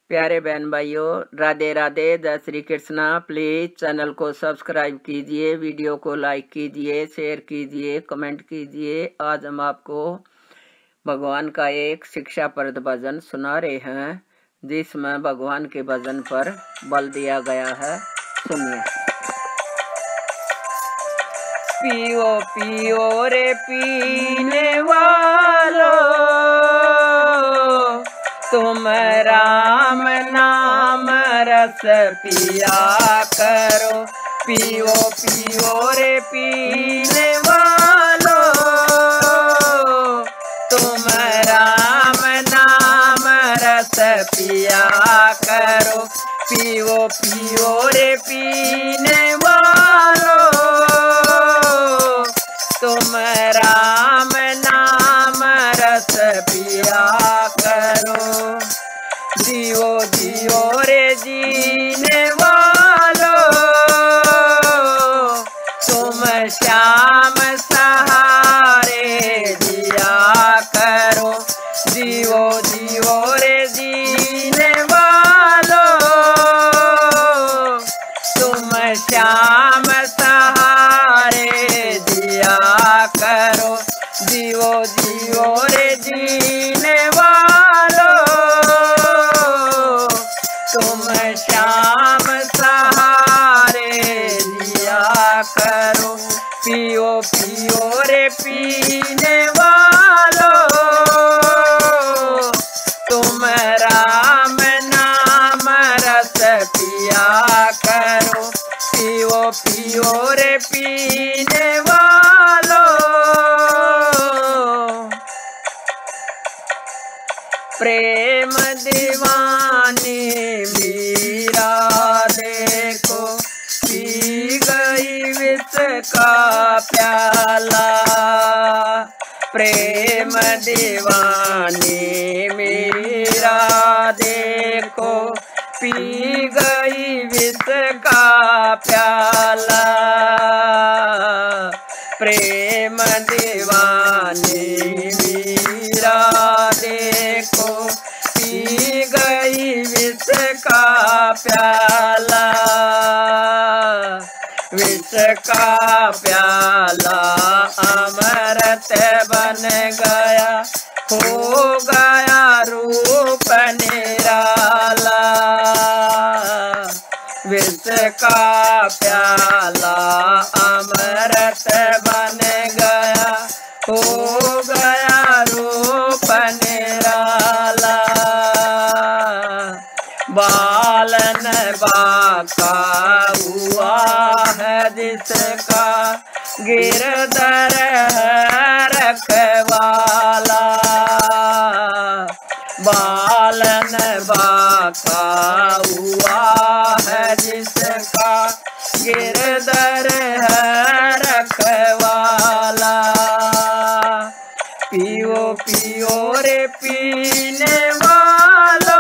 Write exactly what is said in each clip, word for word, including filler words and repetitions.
प्यारे बहन भाइयों, राधे राधे, जय श्री कृष्णा। प्लीज चैनल को सब्सक्राइब कीजिए, वीडियो को लाइक कीजिए, शेयर कीजिए, कमेंट कीजिए। आज हम आपको भगवान का एक शिक्षाप्रद भजन सुना रहे हैं, जिसमें भगवान के भजन पर बल दिया गया है। सुनिए। पियो पियो रे पीने वालो, तुम राम नाम रस पिया करो। पियो पियो रे पीने वालो, तुम राम नाम रस पिया करो। पियो पियो रे पीने वालो, तुम राम नाम रस पिया करो। जियो जियो रे जीने वालो, तुम श्याम सहारे जिया करो। जियो जियो रे जीने वालो, तुम श्याम सहारे जिया करो। जियो जियो रे जीने वालो, तुम श्याम सहारे जिया करो। पियो पियो रे पीने वालो, तुम राम नाम रस पिया करो। पियो पियो रे पीने वालो, प्रेम दीवानी मीरा देखो, पी गई विष का प्याला। प्रेम दीवानी मीरा देखो, पी गई विष का प्याला। प्रेम दीवानी मीरा देखो, पी गई विष का प्याला। विष का प्याला अमृत बन गया, हो गया रूप निराला। विष का प्याला अमृत बन गया, हो गया रूप निराला। बालन बाका हुआ है जिसका, गिरधर रखवाला। बालन बाका हुआ है जिसका, गिरधर रखवाला। पियो पियो रे पीने वालो,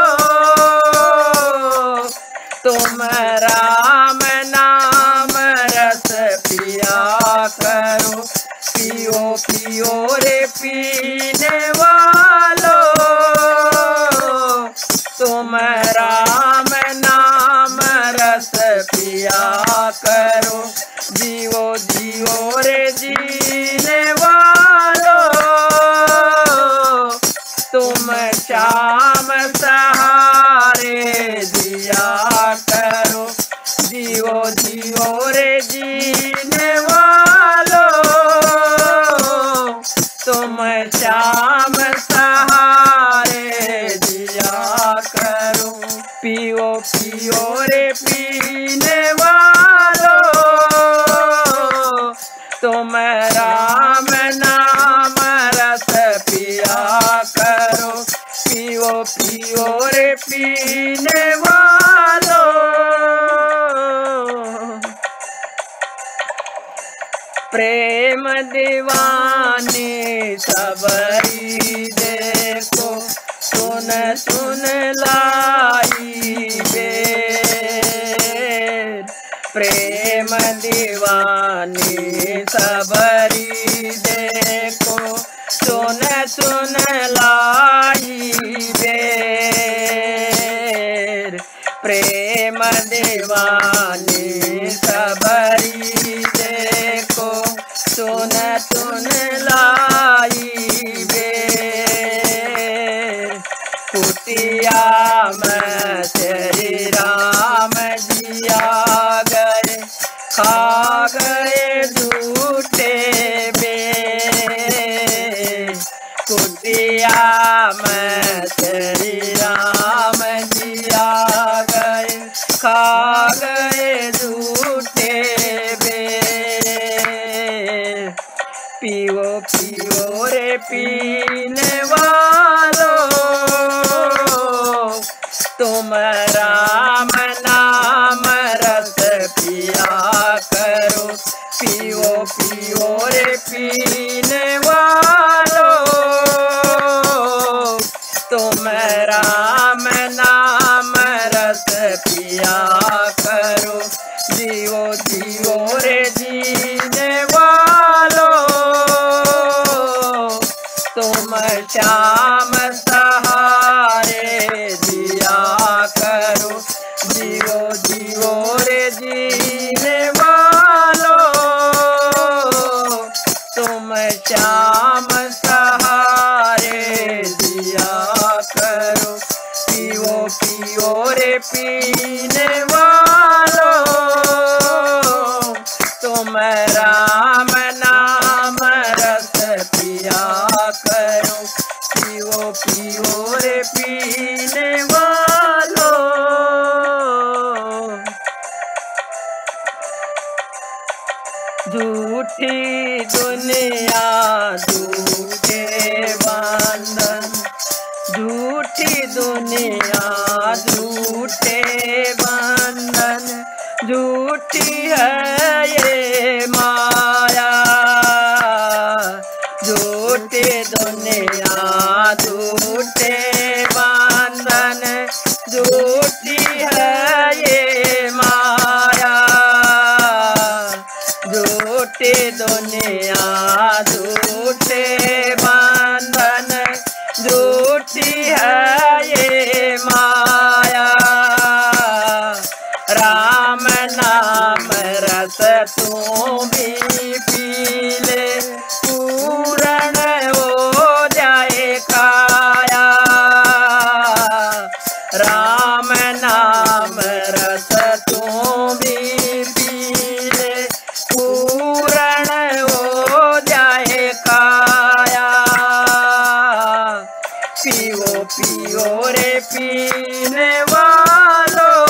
तुम राम नाम रस पिया करो। पियो पियो रे पीने वालो, तुम राम नाम रस पिया करो। जियो जियो रे जीने वालो, तुम श्याम सहारे जिया करो। जियो जियो रे जीने वालो, तुम श्याम सहारे जिया करो। पियो पियो रे पीने वालो, तुम राम नाम रस पिया करो। पियो पियो रे पीने वालो, प्रेम दीवानी सबरी देखो, सुन सुन लाई बेर। प्रेम दीवानी सबरी देखो, सुन सुन लाई बेर। प्रेम दीवानी सबरी देखो सुन सुन लाई बे कुटिया में श्री राम जिया गए खा गए झूठे बे कुटिया में श्री राम जिया गए खा गए झूठे बे पियो पियो रे पीने वालों तुम राम नाम रस पिया करो पियो पियो रे पीने वालों तुम राम नाम रस पिया करो जियो जियो रे जीने वालों तुम श्याम सहारे दिया करो जियो जियो रे जीने वालों तुम श्याम सहारे दिया करो पियो पियो रे पीने वालों तुम राम नाम रस पिया करो पियो पियो रे पीने वालों झूठी दुनिया झूठे बंधन झूठी दुनिया झूठे बंधन झूठी है ये माया झूठी दुनिया झूठे बंधन झूठी है ये माया झूठी दुनिया झूठे बंधन झूठी है ये माया राम नाम रस तू भी पी ले पूर्ण हो जाए काया राम नाम रस तू भी पी ले पूर्ण हो जाए काया पियो पियो रे पीने वालों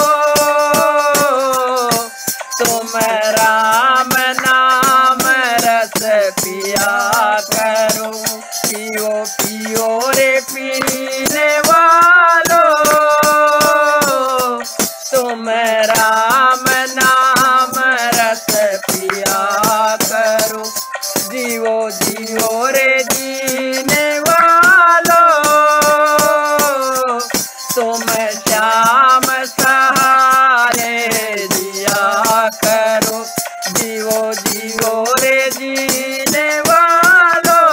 तुम राम नाम रस पिया करो पियो पियो रे पीने वालों तुम राम नाम रस पिया करो जीवो जीवो रे जीने वालों तुम श्याम सहारे दिया करो जीवो जीवो रे जीने वालों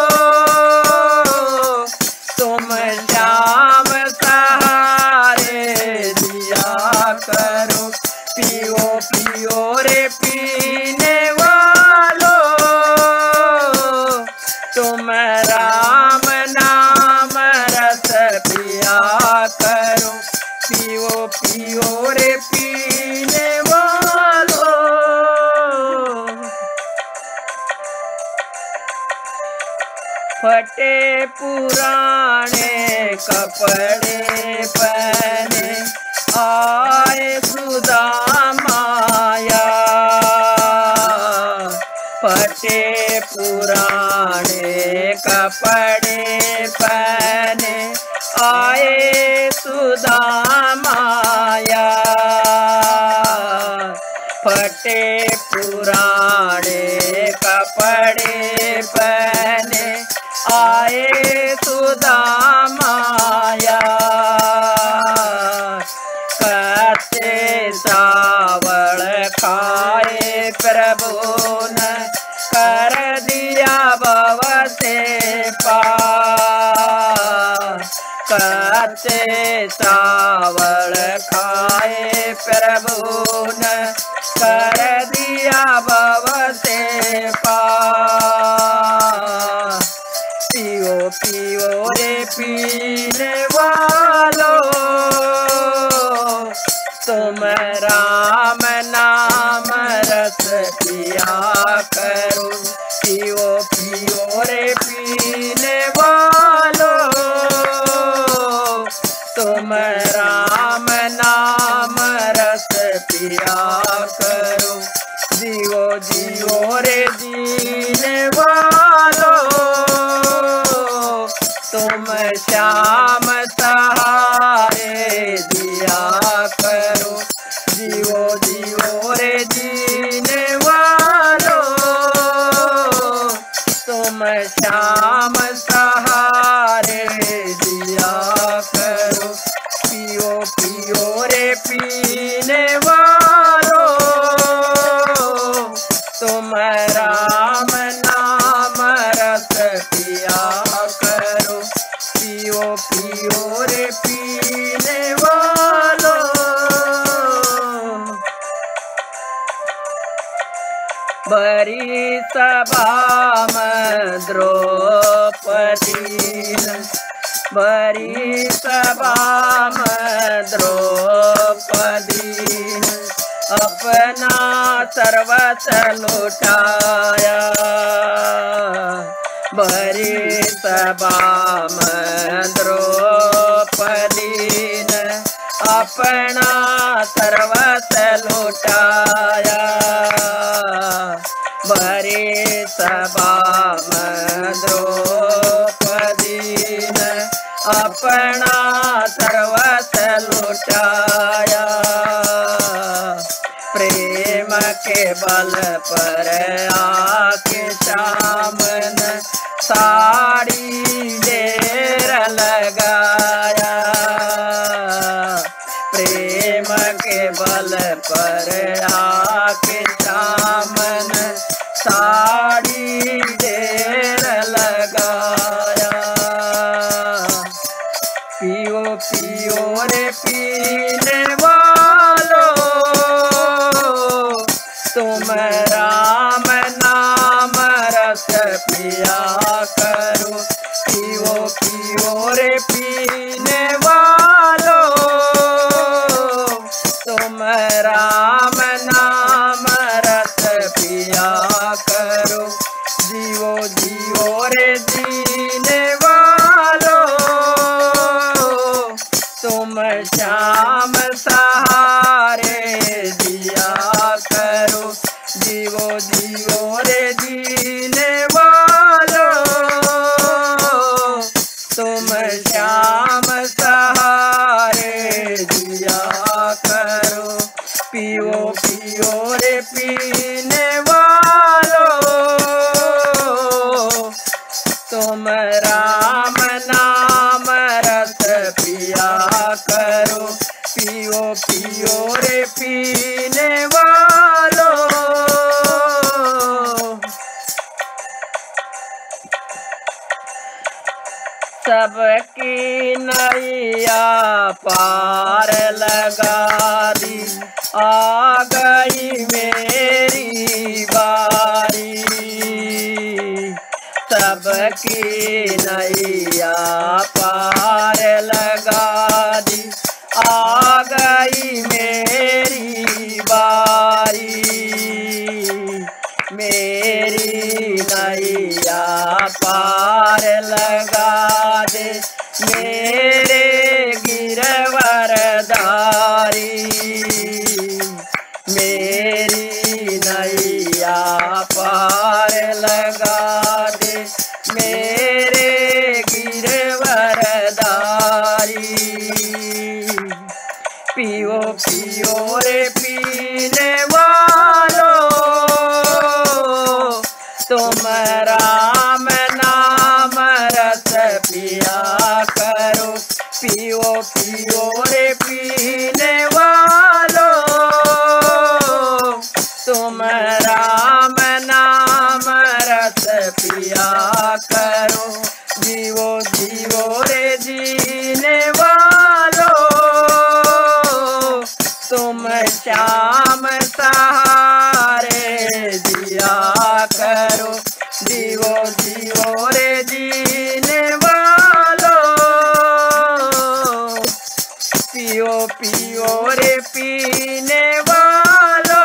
तुम श्याम सहारे दिया करो पियो पियो रे पीने वालों तुम राम नाम रस पिया करो पियो पियो रे पीने वालों फटे पुराने कपड़े पहने आए सुदामाया फटे पुराने कपड़े पहने आए सुदामाया फटे पुराने कपड़े पहने आए सुदामाया कच्चे चावल खाए प्रभु ने कर दिया भव से पार कच्चे चावल खाए प्रभु ने कर दिया भव से पार। पियो पियो रे पीने वालो तुम राम नाम रस पिया करो। पियो पियो रे पीने वालो तुम राम नाम रस पिया करो। जीवो जीवो रे जीने वालो तुम श्याम सहारे दिया करो। जीवो जीवो रे जीने वालो तुम श्याम सहारे दिया करो। पियो पियो रे पीने वालो तुम राम नाम रस पिया करो। पियो पियो रे पीने वालो। बड़ी सभा में द्रौपदी बड़ी सभा में द्रौपदी अपना सर्वस्व लुटाया। बड़ी सभा में द्रौपदी ने अपना सर्वस्व लुटाया। बड़ी सभा में द्रौपदी ने अपना सर्वस्व लुटाया। प्रेम के बल पर आके श्याम ने साड़ी ढेर लगाया। प्रेम के बल पर आके श्याम ने साड़ी ढेर लगाया। पियो पियो रे पीने वालो तुम राम नाम रस पिया करो। पियो पियो रे पीने वालो तुम राम नाम रस पिया करो। जीवो जीवो रे जीने वालो तुम श्याम सहारे दिया करो। जीवो जीवो रे जीने वालो तुम श्याम सहारे दिया करो। पियो पियो रे पीने वालो तुम राम नाम रस पिया करो। पियो पियो रे पीने वालो। सबकी नैया पार लगा दी आ गई मेरी बारी। सबकी नैया पार लगा दी आ गई मेरी बारी। मेरी नैया पार लगा दे मेरे गिरवरदारी। मेरी नैया पार लगा दे मेरे गिरवरदारी। पियो पियो रे पीने वालो तुम राम नाम रस पिया करो। पियो पियो रे पीने वालो तुम राम नाम रस पिया करो। जीवो जीवो रे जीने श्याम सहारे जिया करो, जीवो जीवो रे जीने वालो, पियो पियो रे पीने वालो,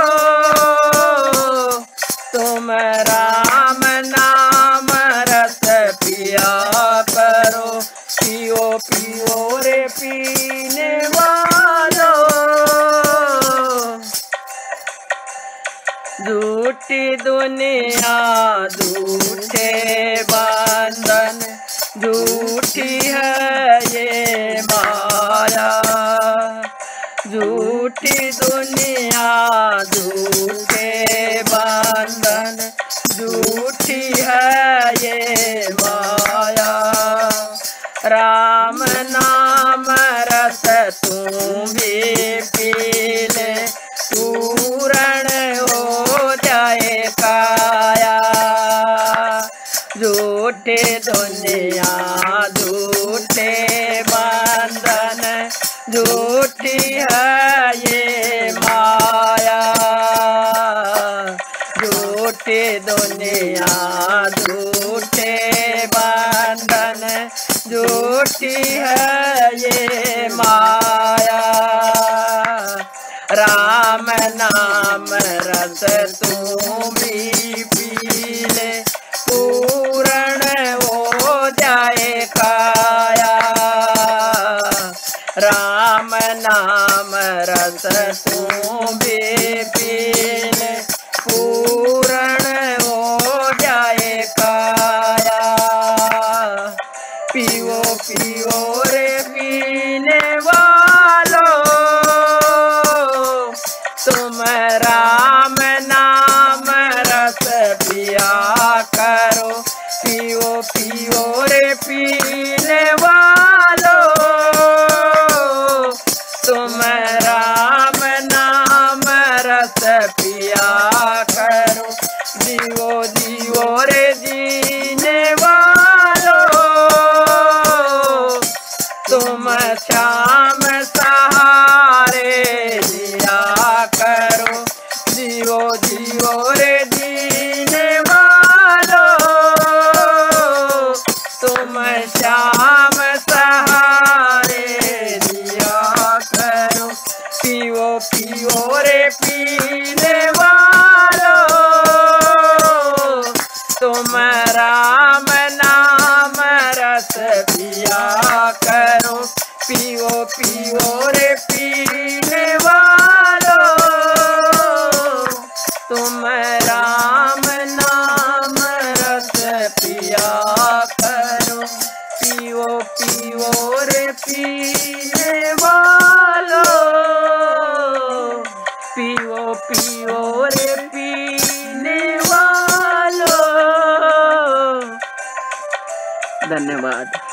तुम राम नाम रस पिया करो, पियो पियो रे पीने वालो। झूठी दुनिया झूठे बंधन, झूठी है ये माया, झूठी दुनिया झूठे बंधन, झूठी है ये माया। राम नाम रस तू भी पी ले, पूर्ण हो जाए काया। झूठे दुनिया झूठे बंधन, झूठी है ये माया। झूठी दुनिया झूठे बंधन, झूठी है ये माया। राम नाम रस तू भी पी ले, पूर्ण हो जाए काया। राम नाम रस तू भी पी ले, पूर्ण हो जाए काया। पियो पियो रे पीने वालो, तुम राम नाम रस पिया करो, पियो पियो रे पीने वालो, तुम राम नाम रस पिया करो, जीवो जीवो रे जीने वालो, तुम श्याम सहारे जिया करो, जीवो जीवो रे जीने वालो, तुम श्याम सहारे जिया करो, पियो पियो रे पीने वालो, तुम राम नाम रस पिया करो, पियो पियो रे पीने वालो, तुम राम नाम रस पिया करो, पियो पियो रे पीने वालो, पियो पियो रे पीने वालो। धन्यवाद।